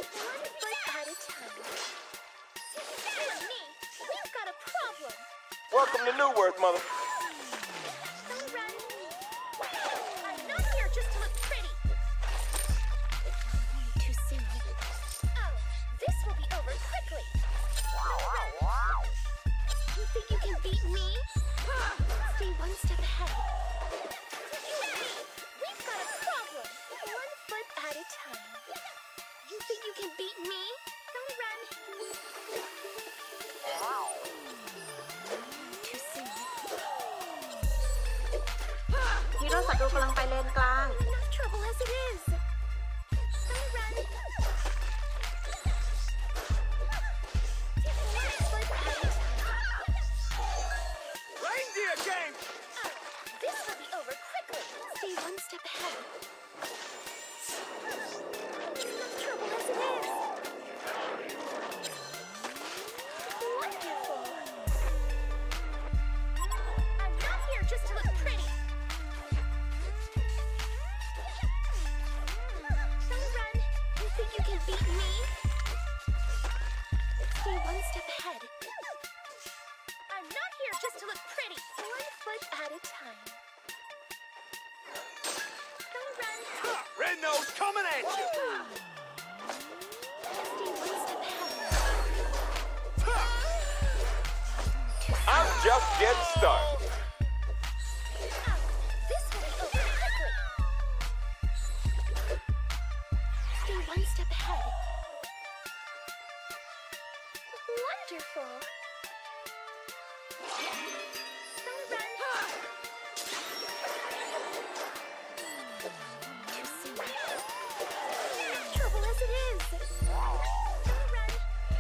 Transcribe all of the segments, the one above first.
One foot at a time. Excuse me, we've got a problem. Welcome to New Worth, mother. Don't run. I'm not here just to look pretty. Too soon. Oh, this will be over quickly. You think you can beat me? Stay one step ahead. We've got a problem. One foot at a time. You think you can beat me? Don't run. Too soon. ฮีโร่ศัตรูกำลังไปเลนกลาง Enough trouble as it is. Don't run. One foot at a time. Reindeer game! Oh, this will be over quickly. Stay one step ahead. Enough trouble as it is. Wonderful. I'm not here just to look pretty. Don't run. You think you can beat me? Stay one step ahead. I'm not here just to look pretty. One foot at a time. Don't run. Red Nose coming at you! Stay one step ahead. I'm just getting started. This will be over quickly. Stay one step ahead. Wonderful. Don't run. Too soon. Trouble as it is. Don't run.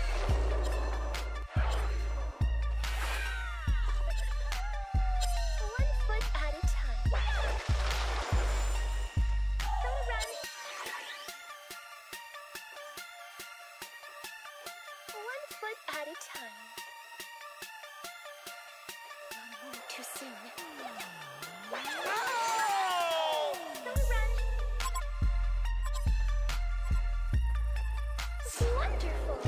One foot at a time. Don't run. One foot at a time. Too soon. Don't run. Wonderful.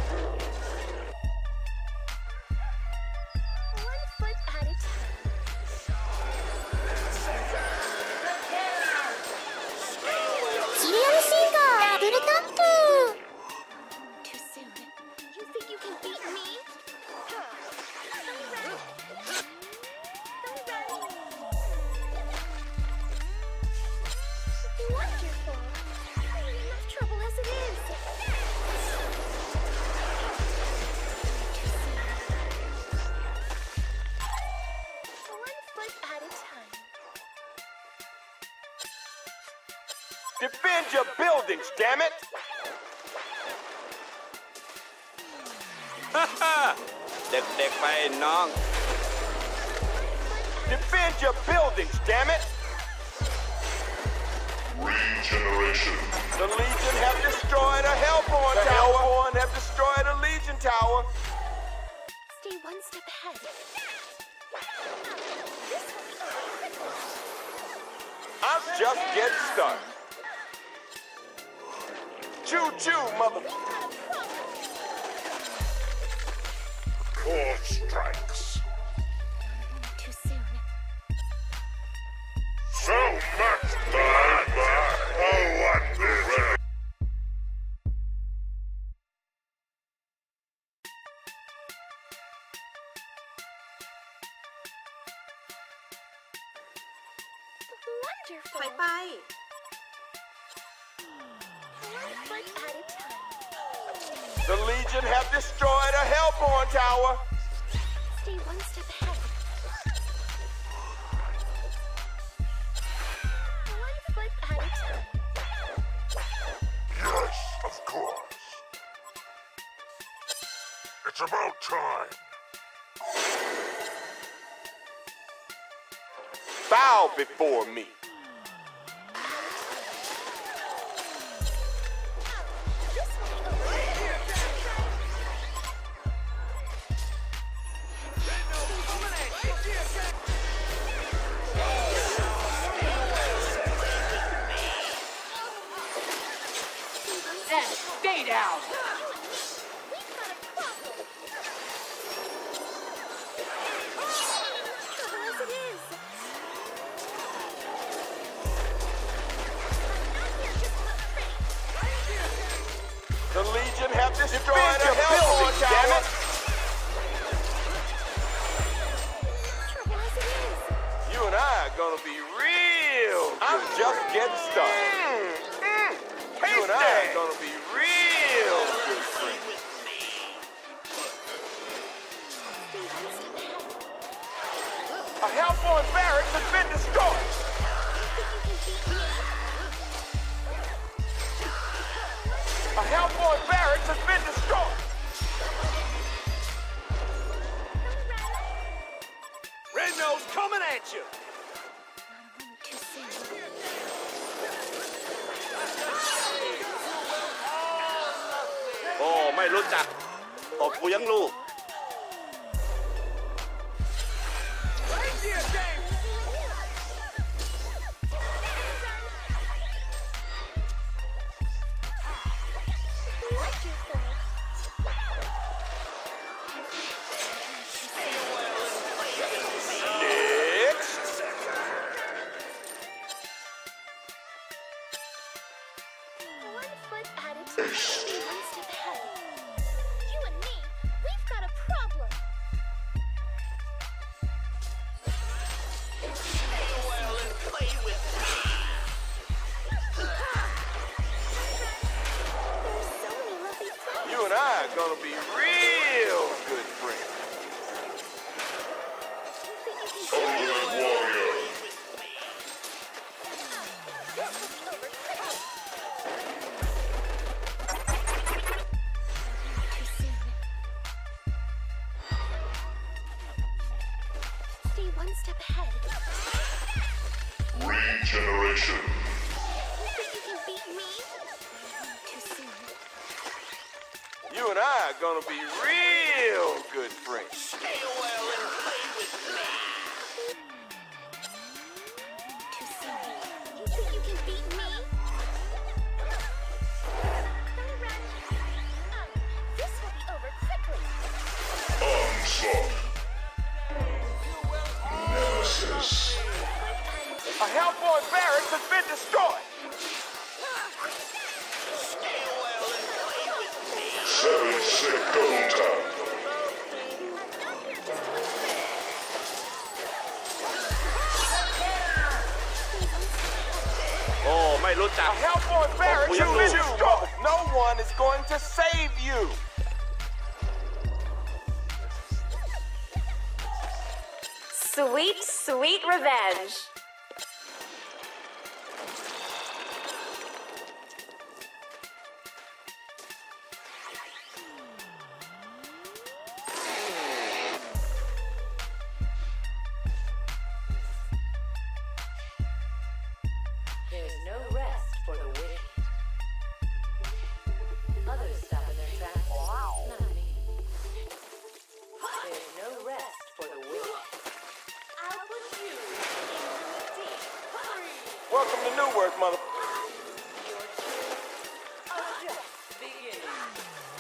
One foot at a time. Too soon. You think you can beat me? Don't run. Don't run. Wonderful. Enough trouble as it is. Too soon. One foot at a time. Defend your buildings, damn it! Ha เด็กๆไปน้อง Defend your buildings, damn it! Regeneration. The Legion have destroyed a Hellborn Tower. The Hellborn have destroyed a Legion Tower. Stay one step ahead. This will be over quickly. I'm just getting started. Choo-choo, mother... We've got a problem. Core strikes. Too soon. So much blood. Oh, what the Wonderful. ถอยไป One foot at a time. The Legion have destroyed a Hellborn Tower. Stay one step ahead. One foot at a time. Yes, of course. It's about time. Bow before me. This will be over. Stay down! The Legion have destroyed a Hellborn tower. Trouble as it is. You and I are gonna be real. I'm just getting started. You and I are gonna be real good friends. A Hellborn barracks has been destroyed. A Hellborn barracks has been destroyed. Red Nose coming at you. Too soon. โอ้ไม่รู้จักตบกูยังลูก One foot at a time. One step ahead. You and me, we've got a problem. There's so many lovely things. You and I are gonna be real good friends. Ultimate Warrior. Too soon. Stay one step ahead. Regeneration. You think you can beat me? Too soon. You and I are gonna be real good friends. Too soon. You think you can beat me? Don't run. This will be over quickly. Onslaught. Nemesis. A Hellborn barracks has been destroyed. 7-6 double tap. โอ้ไม่รู้จัก A Hellborn barracks has been you. destroyed. No one is going to save you. Sweet, sweet revenge. There's no rest for the wicked. Others stop in their tracks. Not me. There's no rest for the wicked. I'll put you in deep freeze. Welcome to Newark, mother. Your truth are just beginning.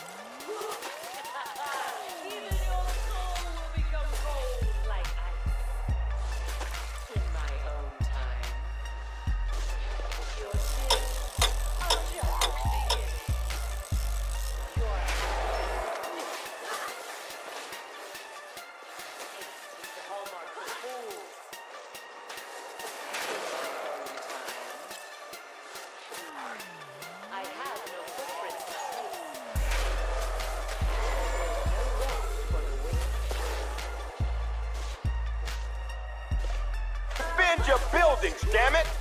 Even your soul will become cold like ice. In my own time. Your sins are just beginning. Your it's the hallmark of fools. I have no footprints to trace. There's no rest for the wicked. Defend your buildings, damn it.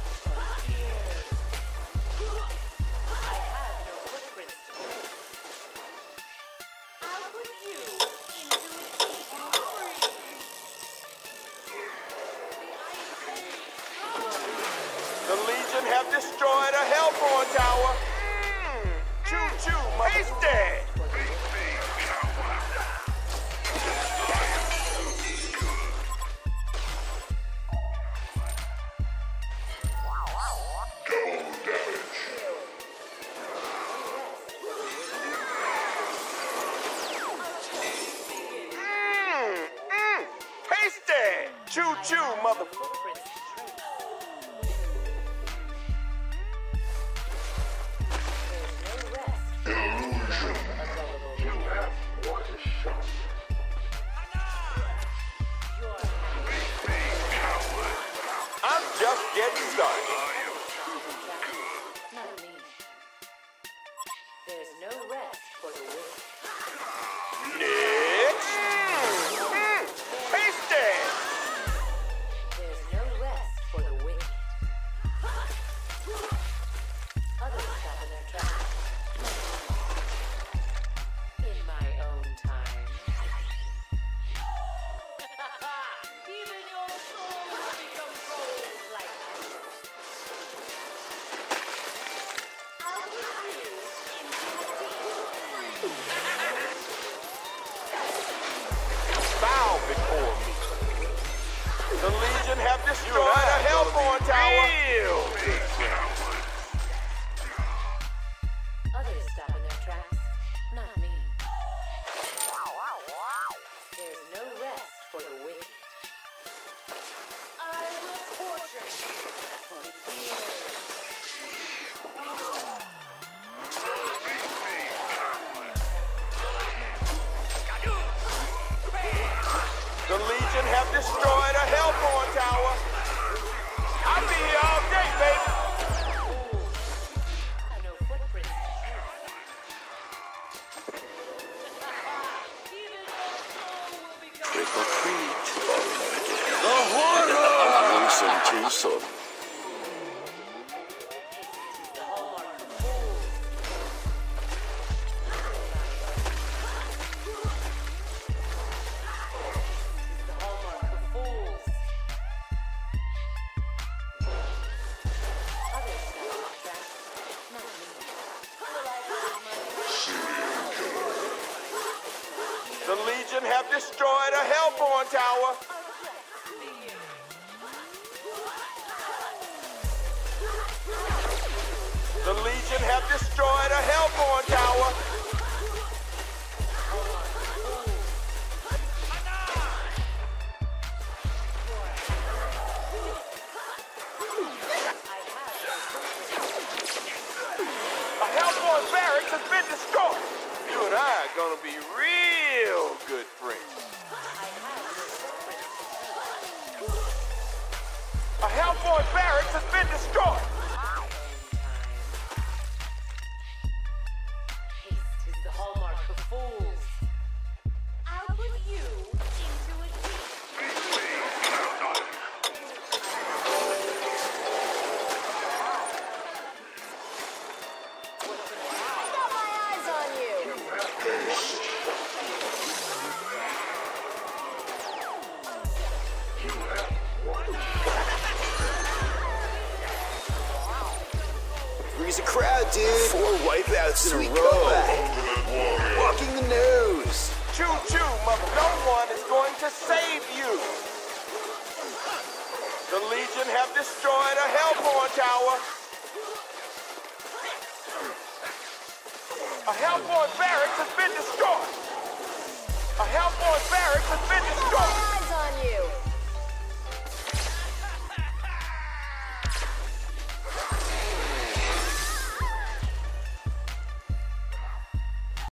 I have no footprints to trace. I'll put you into a deep freeze. The Legion have destroyed a Hellborn tower. Choo-choo, mother. Double damage. Tasty. Choo-choo, mother. Footprints to trace. There's no rest. Illusion. start. Not me. There's no rest for the wicked. Next. Tasty. There's no rest for the wicked. Others stop in their tracks. In my own time. Even your soul will become cold like ice. I'll put you into a Bow before me. The Legion have destroyed a Hellborn tower. Real good friends. Others stop in their tracks, not me. There's no rest for the wicked. I will torture you for years. The Legion have destroyed a Hellborn tower. I'll be here all day, baby. No footprints. Even your soul will become Trick or treat. The horror! Listen to some. the hallmark of fools. The hallmark of fools. Others stop in their tracks, not me. Will I lose my The Legion have destroyed a Hellborn tower. The Legion have destroyed a Hellborn tower. A Hellborn barracks has been destroyed. You and I are gonna be real good friends. A Hellborn barracks has been destroyed. Haste is the hallmark of fools. I'll put you into a heap. Got my eyes on you. Three's a crowd, dude. 4 wipeouts in a row. Walking the nose. Choo-choo, mother. No one is going to save you. The Legion have destroyed a Hellborn tower. A Hellborn barracks has been destroyed. A Hellborn barracks has been destroyed.